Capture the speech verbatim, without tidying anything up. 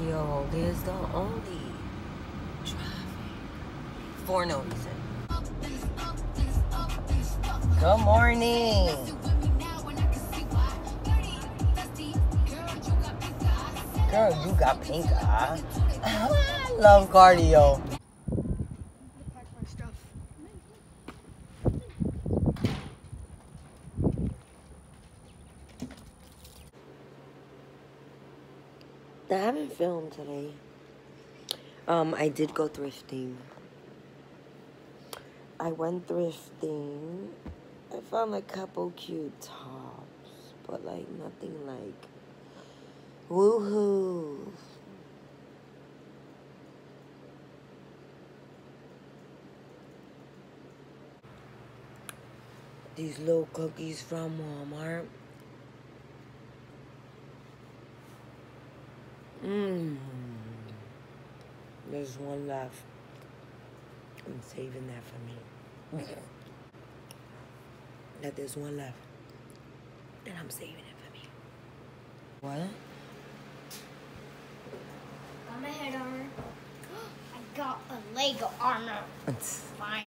Yo, there's the only traffic for no reason. Good morning. Girl, you got pink eye. I love cardio. I haven't filmed today. Um, I did go thrifting. I went thrifting. I found a couple cute tops, but like nothing like woohoo. These little cookies from Walmart. Mmm. There's one left. I'm saving that for me. That there's one left. And I'm saving it for me. What? Got my head armor. I got a Lego armor. Fine.